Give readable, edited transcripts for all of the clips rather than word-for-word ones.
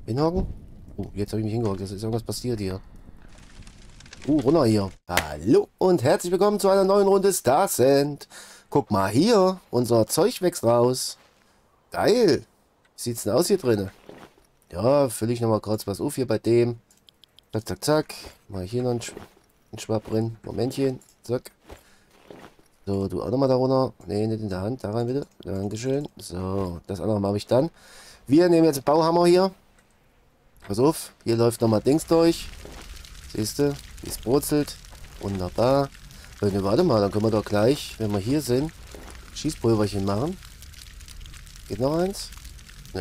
Hinhocken? Oh, jetzt habe ich mich hingehockt. Jetzt ist irgendwas passiert hier. Runter hier. Hallo und herzlich willkommen zu einer neuen Runde Star Sand. Guck mal hier. Unser Zeug wächst raus. Geil. Wie sieht's denn aus hier drin? Ja, fülle ich nochmal kurz was auf hier bei dem. Zack, zack, zack. Mal hier noch einen Schwapp drin. Momentchen. Zack. So, du auch nochmal da runter. Ne, nicht in der Hand. Da rein bitte. Dankeschön. So, das andere mache ich dann. Wir nehmen jetzt einen Bauhammer hier. Pass auf. Hier läuft nochmal Dings durch. Siehst du, wie es brutzelt. Wunderbar. Ne, warte mal, dann können wir doch gleich, wenn wir hier sind, Schießpulverchen machen. Geht noch eins? Nö.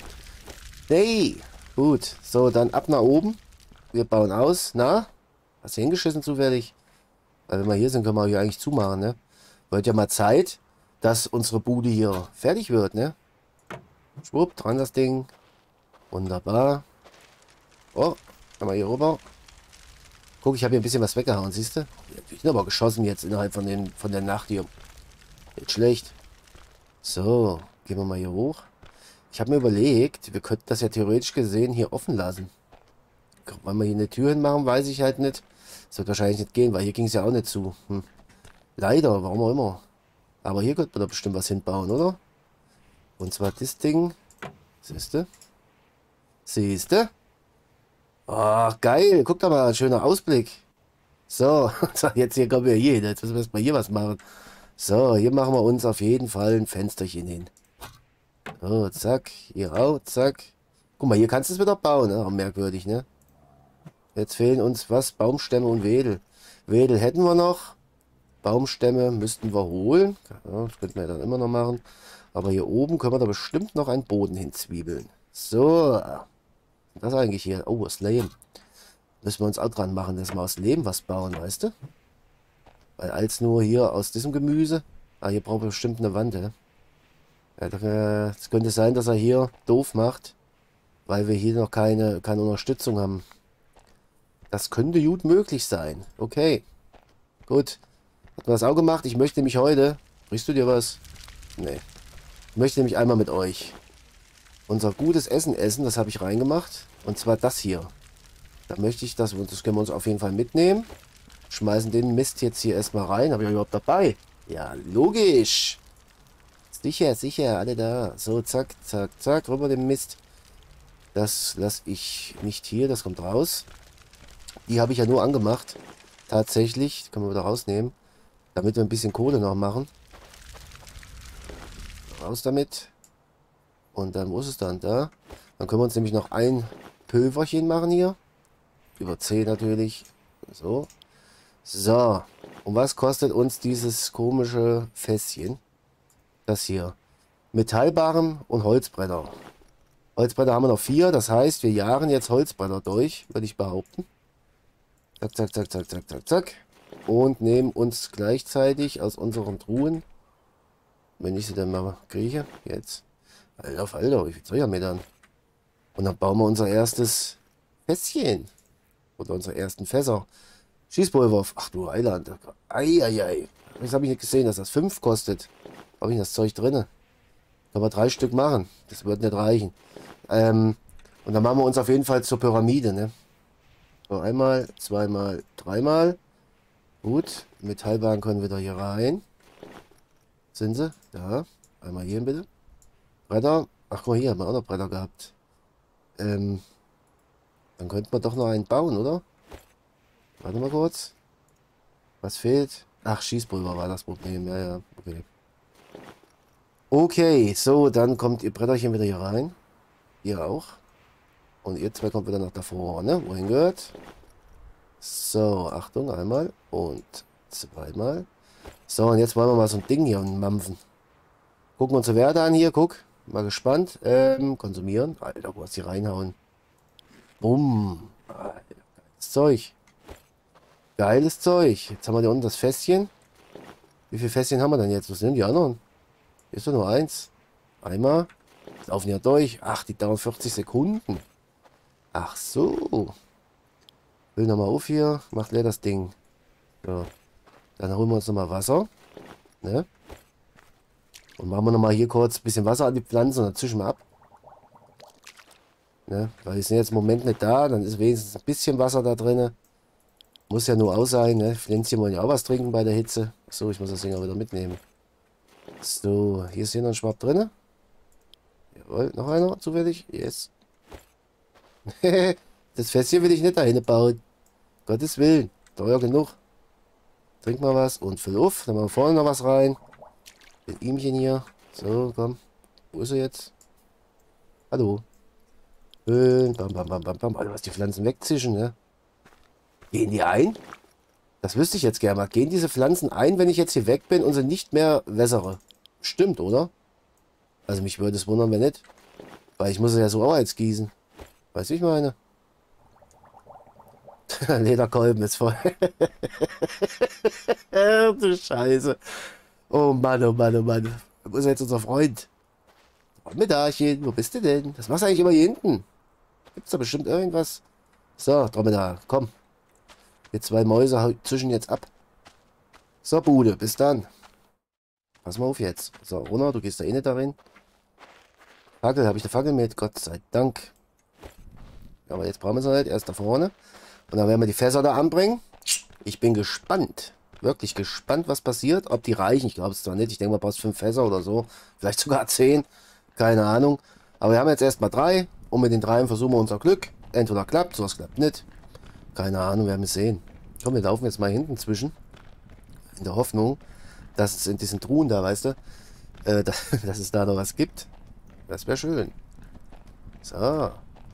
Nee. Gut. So, dann ab nach oben. Wir bauen aus. Na? Hast du hingeschissen zufällig? Weil wenn wir hier sind, können wir hier eigentlich zumachen, ne? Wird ja mal Zeit, dass unsere Bude hier fertig wird, ne? Schwupp, dran das Ding. Wunderbar. Oh, einmal hier rüber. Guck, ich habe hier ein bisschen was weggehauen, siehst du? Ich bin aber geschossen jetzt innerhalb von der Nacht hier. Nicht schlecht. So, gehen wir mal hier hoch. Ich habe mir überlegt, wir könnten das ja theoretisch gesehen hier offen lassen. Wann wir hier eine Tür hinmachen, weiß ich halt nicht. Das wird wahrscheinlich nicht gehen, weil hier ging es ja auch nicht zu. Leider, warum auch immer. Aber hier könnte man doch bestimmt was hinbauen, oder? Und zwar das Ding. Siehst du? Siehst du? Oh, geil. Guck doch mal, ein schöner Ausblick. So, jetzt hier kommen wir hier hin. Jetzt müssen wir erstmal hier was machen. So, hier machen wir uns auf jeden Fall ein Fensterchen hin. So, zack. Hier auch, zack. Guck mal, hier kannst du es wieder bauen. Ne? Auch merkwürdig, ne? Jetzt fehlen uns was? Baumstämme und Wedel. Wedel hätten wir noch. Baumstämme müssten wir holen. Ja, das könnten wir dann immer noch machen. Aber hier oben können wir da bestimmt noch einen Boden hinzwiebeln. So. Was eigentlich hier? Oh, das Lehm. Müssen wir uns auch dran machen, dass wir aus Lehm was bauen, weißt du? Weil als nur hier aus diesem Gemüse. Ah, hier brauchen wir bestimmt eine Wand, ja. Es könnte sein, dass er hier doof macht. Weil wir hier noch keine Unterstützung haben. Das könnte gut möglich sein. Okay. Gut. Hat man das auch gemacht? Ich möchte nämlich heute... Riechst du dir was? Nee. Ich möchte nämlich einmal mit euch unser gutes Essen essen. Das habe ich reingemacht. Und zwar das hier. Da möchte ich das können wir uns auf jeden Fall mitnehmen. Schmeißen den Mist jetzt hier erstmal rein. Habe ich überhaupt dabei? Ja, logisch. Sicher, sicher, alle da. So, zack, zack, zack. Rüber den Mist. Das lasse ich nicht hier. Das kommt raus. Die habe ich ja nur angemacht. Tatsächlich. Die können wir wieder rausnehmen. Damit wir ein bisschen Kohle noch machen. Raus damit. Und dann, wo ist es dann? Da. Dann können wir uns nämlich noch ein Pülverchen machen hier. Über 10 natürlich. So. So. Und was kostet uns dieses komische Fässchen? Das hier. Metallbarren und Holzbretter. Holzbretter haben wir noch 4. Das heißt, wir jagen jetzt Holzbretter durch, würde ich behaupten. Zack, zack, zack, zack, zack, zack, zack. Und nehmen uns gleichzeitig aus unseren Truhen, wenn ich sie dann mal kriege, jetzt. Alter, Alter, wie viel Zeug haben wir dann? Und dann bauen wir unser erstes Fässchen. Oder unsere ersten Fässer. Schießpulver. Ach du Heiland. Eieiei. Das habe ich nicht gesehen, dass das 5 kostet. Habe ich das Zeug drin? Können wir 3 Stück machen. Das wird nicht reichen. Und dann machen wir uns auf jeden Fall zur Pyramide, ne? So, einmal, zweimal, dreimal. Gut. Metallbahn können wir da hier rein. Sind sie? Da. Einmal hier bitte. Bretter. Ach guck mal, hier haben wir auch noch Bretter gehabt. Dann könnten wir doch noch einen bauen, oder? Warte mal kurz. Was fehlt? Ach, Schießpulver war das Problem. Ja, ja. Okay. Okay, so, dann kommt ihr Bretterchen wieder hier rein. Ihr auch. Und ihr zwei kommt wieder nach da vorne. Wohin gehört? So, Achtung, einmal und zweimal. So, und jetzt wollen wir mal so ein Ding hier mampfen. Gucken unsere Werte an hier, guck. Mal gespannt. Konsumieren. Alter, wo hast du die reinhauen? Bumm. Alter, geiles Zeug. Geiles Zeug. Jetzt haben wir hier unten das Fässchen. Wie viele Fässchen haben wir denn jetzt? Was sind die anderen? Hier ist doch nur eins. Einmal. Die laufen ja durch. Ach, die dauern 40 Sekunden. Ach so. Will nochmal auf hier. Macht leer das Ding. So. Dann holen wir uns nochmal Wasser. Ne? Und machen wir nochmal hier kurz ein bisschen Wasser an die Pflanzen und dann zischen wir ab. Ne? Weil wir sind jetzt im Moment nicht da, dann ist wenigstens ein bisschen Wasser da drin. Muss ja nur aus sein, ne? Pflänzchen wollen ja auch was trinken bei der Hitze. So, ich muss das Ding auch wieder mitnehmen. So, hier ist hier noch ein Schwapp drin. Jawohl, noch einer zufällig. Yes. Das Fest hier will ich nicht dahin bauen. Gottes Willen. Teuer genug. Trink mal was und füll auf. Dann machen wir vorne noch was rein. Mit ihmchen hier. So, komm. Wo ist er jetzt? Hallo. Füllen. Bam, bam, bam, bam, bam. Also was die Pflanzen wegzischen, ne? Gehen die ein? Das wüsste ich jetzt gerne mal. Gehen diese Pflanzen ein, wenn ich jetzt hier weg bin und sie nicht mehr wässere? Stimmt, oder? Also mich würde es wundern, wenn nicht. Weil ich muss es ja so auch jetzt gießen. Weißt du, wie ich meine? Lederkolben ist voll. Du Scheiße. Oh Mann, oh Mann, oh Mann. Wo ist jetzt unser Freund? Dromedarchen, wo bist du denn? Das machst du eigentlich immer hier hinten. Gibt's da bestimmt irgendwas? So, Dromedar, komm. Wir zwei Mäuse zischen jetzt ab. So, Bude, bis dann. Pass mal auf jetzt. So, runter, du gehst da eh nicht darin. Fackel, habe ich eine Fackel mit? Gott sei Dank. Aber jetzt brauchen wir sie nicht. Erst da vorne. Und dann werden wir die Fässer da anbringen. Ich bin gespannt. Wirklich gespannt, was passiert. Ob die reichen. Ich glaube es zwar nicht. Ich denke, man braucht 5 Fässer oder so. Vielleicht sogar 10. Keine Ahnung. Aber wir haben jetzt erstmal 3. Und mit den 3 versuchen wir unser Glück. Entweder klappt, sowas klappt nicht. Keine Ahnung, wir werden es sehen. Komm, wir laufen jetzt mal hinten zwischen. In der Hoffnung, dass es in diesen Truhen da, weißt du, dass es da noch was gibt. Das wäre schön. So.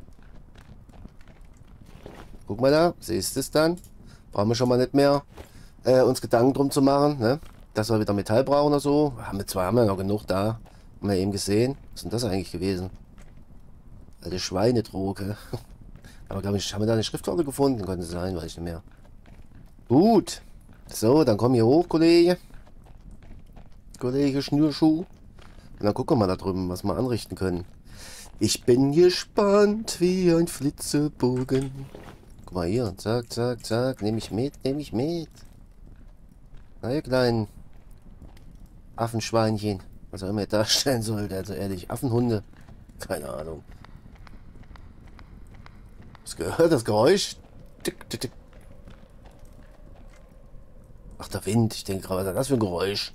Guck mal da, siehst du es dann? Brauchen wir schon mal nicht mehr uns Gedanken drum zu machen, ne? Dass wir wieder Metall brauchen oder so. Haben wir noch genug da. Haben wir eben gesehen. Was ist denn das eigentlich gewesen? Alte Schweinedroge. Aber glaube ich, haben wir da eine Schriftrolle gefunden? Könnte sein, weiß ich nicht mehr. Gut. So, dann komm hier hoch, Kollege. Kollege Schnürschuh. Und dann gucken wir mal da drüben, was wir anrichten können. Ich bin gespannt wie ein Flitzebogen. Guck mal hier. Zack, zack, zack. Nehme ich mit, nehme ich mit. Na, ihr kleinen Affenschweinchen. Was auch immer ihr darstellen sollte. Also ehrlich, Affenhunde. Keine Ahnung. Was gehört das Geräusch? Tick, tick, tick. Ach, der Wind. Ich denke gerade, was ist das für ein Geräusch?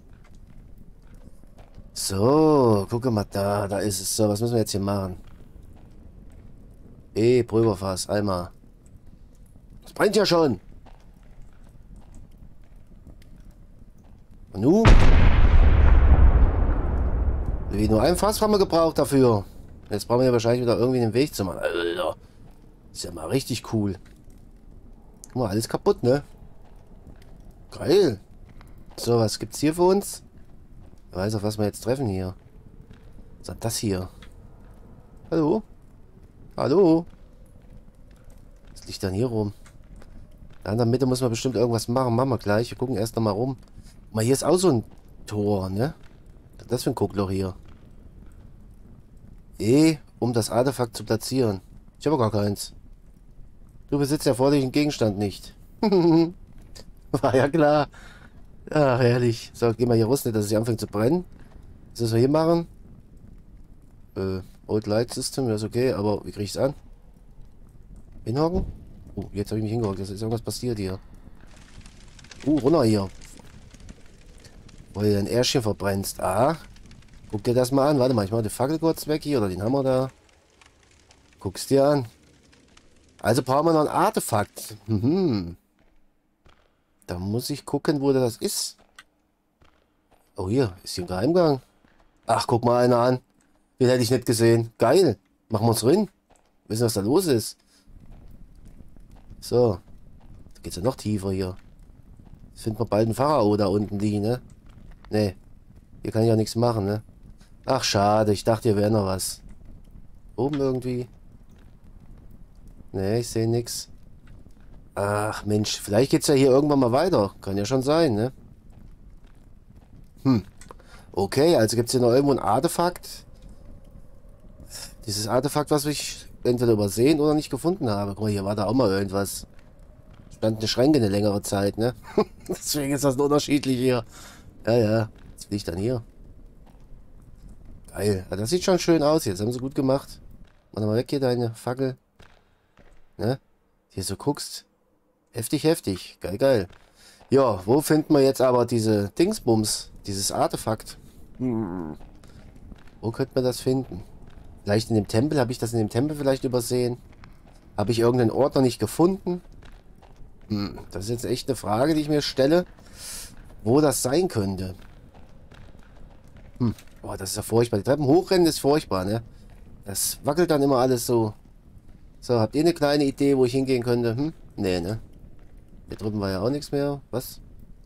So, gucke mal da. Da ist es. So, was müssen wir jetzt hier machen? Pulverfass. Einmal. Das brennt ja schon. Und nun? Wie nur ein Fass haben wir gebraucht dafür. Jetzt brauchen wir ja wahrscheinlich wieder irgendwie den Weg zu machen. Alter. Ist ja mal richtig cool. Guck mal, alles kaputt, ne? Geil. So, was gibt's hier für uns? Ich weiß, auf was wir jetzt treffen hier. Was ist das hier? Hallo? Hallo? Was liegt denn hier rum? Da in der Mitte muss man bestimmt irgendwas machen. Machen wir gleich. Wir gucken erst noch mal rum. Guck mal, hier ist auch so ein Tor, ne? Was ist das für ein Guckloch hier? Um das Artefakt zu platzieren. Ich habe gar keins. Du besitzt ja vor dich einen Gegenstand nicht. War ja klar. Ach, herrlich. So, gehen wir hier raus, nicht, dass es hier anfängt zu brennen. Was müssen wir hier machen? Old Light System, das ist okay, aber wie kriege ich es an? Hinhocken? Oh, jetzt habe ich mich hingehockt. Jetzt ist irgendwas passiert hier. Runter hier. Weil du dein Ärschchen verbrennst. Ah. Guck dir das mal an. Warte mal, ich mache die Fackel kurz weg hier oder den Hammer da. Guck's dir an. Also brauchen wir noch ein Artefakt. Da muss ich gucken, wo das ist. Oh, hier. Ist hier ein Geheimgang. Ach, guck mal einer an. Den hätte ich nicht gesehen. Geil. Machen wir uns rein. Wissen, was da los ist. So. Da geht's ja noch tiefer hier. Jetzt finden wir bald einen Pharao da unten liegen, ne? Ne. Hier kann ich ja nichts machen, ne? Ach, schade. Ich dachte, hier wäre noch was. Oben irgendwie. Ne, ich sehe nichts. Ach, Mensch. Vielleicht geht's ja hier irgendwann mal weiter. Kann ja schon sein, ne? Okay, also gibt es hier noch irgendwo ein Artefakt. Dieses Artefakt, was ich entweder übersehen oder nicht gefunden habe. Guck mal, hier war da auch mal irgendwas. Stand eine Schränke eine längere Zeit, ne? Deswegen ist das unterschiedlich hier. Ja, ja. Was liegt dann hier? Geil. Ja, das sieht schon schön aus jetzt. Haben sie gut gemacht. Mach mal weg hier deine Fackel. Ne? Hier so guckst. Heftig, heftig. Geil, geil. Ja, wo finden wir jetzt aber diese Dingsbums? Dieses Artefakt? Wo könnte man das finden? Vielleicht in dem Tempel? Habe ich das in dem Tempel vielleicht übersehen? Habe ich irgendeinen Ort noch nicht gefunden? Das ist jetzt echt eine Frage, die ich mir stelle. Wo das sein könnte. Boah, das ist ja furchtbar. Die Treppen hochrennen ist furchtbar, ne? Das wackelt dann immer alles so. So, habt ihr eine kleine Idee, wo ich hingehen könnte? Nee, ne? Hier drüben war ja auch nichts mehr. Was?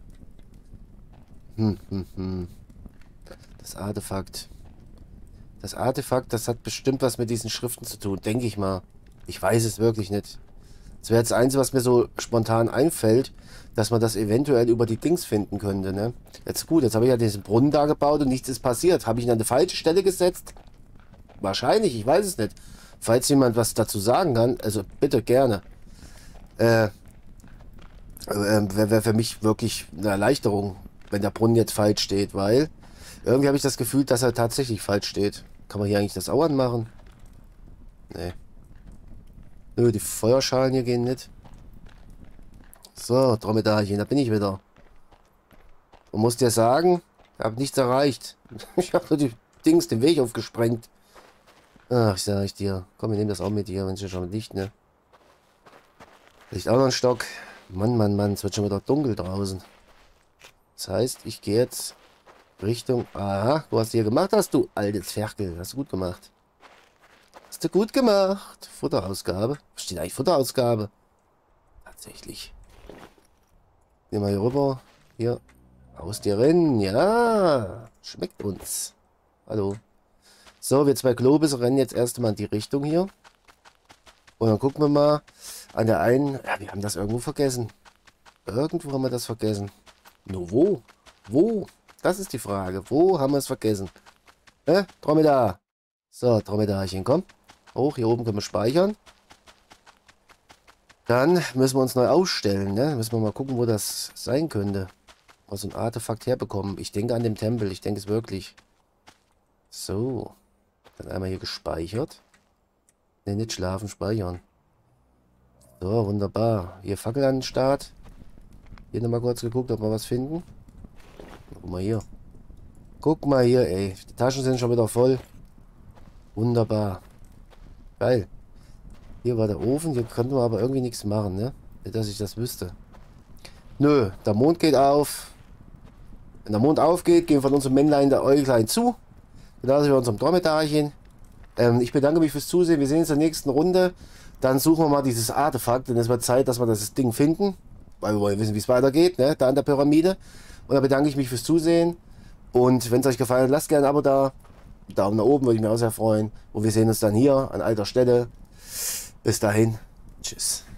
Das Artefakt. Das Artefakt, das hat bestimmt was mit diesen Schriften zu tun, denke ich mal. Ich weiß es wirklich nicht. Das wäre jetzt das Einzige, was mir so spontan einfällt, dass man das eventuell über die Dings finden könnte, ne? Jetzt gut, jetzt habe ich ja diesen Brunnen da gebaut und nichts ist passiert. Habe ich ihn an die falsche Stelle gesetzt? Wahrscheinlich, ich weiß es nicht. Falls jemand was dazu sagen kann, also bitte gerne. Wäre für mich wirklich eine Erleichterung, wenn der Brunnen jetzt falsch steht, weil irgendwie habe ich das Gefühl, dass er tatsächlich falsch steht. Kann man hier eigentlich das auch anmachen? Nee. Nö, die Feuerschalen hier gehen nicht. So, Dromedarchen, da bin ich wieder. Und muss dir sagen, ich habe nichts erreicht. Ich habe nur die Dings den Weg aufgesprengt. Ach, sag ich dir. Komm, wir nehmen das auch mit hier, wenn es schon Licht, ne? Licht auch noch ein Stock. Mann, Mann, Mann, es wird schon wieder dunkel draußen. Das heißt, ich gehe jetzt Richtung... Aha, du hast hier gemacht, hast du, altes Ferkel. Hast du gut gemacht. Hast du gut gemacht. Futterausgabe. Was steht eigentlich Futterausgabe? Tatsächlich. Gehen wir hier rüber. Hier. Aus dir rein. Ja. Schmeckt uns. Hallo. So, wir zwei Globus rennen jetzt erst mal in die Richtung hier. Und dann gucken wir mal an der einen... Ja, wir haben das irgendwo vergessen. Irgendwo haben wir das vergessen. Nur wo? Wo? Das ist die Frage. Wo haben wir es vergessen? Dromedar. So, Dromedarchen, komm. Hoch, hier oben können wir speichern. Dann müssen wir uns neu ausstellen, ne? Müssen wir mal gucken, wo das sein könnte. Mal so ein Artefakt herbekommen. Ich denke an den Tempel. Ich denke es wirklich. So. Dann einmal hier gespeichert. Ne, nicht schlafen, speichern. So, wunderbar. Hier Fackel an den Start. Hier nochmal kurz geguckt, ob wir was finden. Guck mal hier. Guck mal hier, ey. Die Taschen sind schon wieder voll. Wunderbar. Geil. Hier war der Ofen. Hier konnten wir aber irgendwie nichts machen, ne? Nicht, dass ich das wüsste. Nö, der Mond geht auf. Wenn der Mond aufgeht, gehen von unserem Männlein der Äuglein zu. Genauso wie unserem Dromedarchen. Ich bedanke mich fürs Zusehen. Wir sehen uns in der nächsten Runde. Dann suchen wir mal dieses Artefakt. Denn es wird Zeit, dass wir das Ding finden. Weil wir wollen wissen, wie es weitergeht, ne? Da an der Pyramide. Und dann bedanke ich mich fürs Zusehen. Und wenn es euch gefallen hat, lasst gerne ein Abo da. Daumen nach oben, würde ich mich auch sehr freuen. Und wir sehen uns dann hier an alter Stelle. Bis dahin. Tschüss.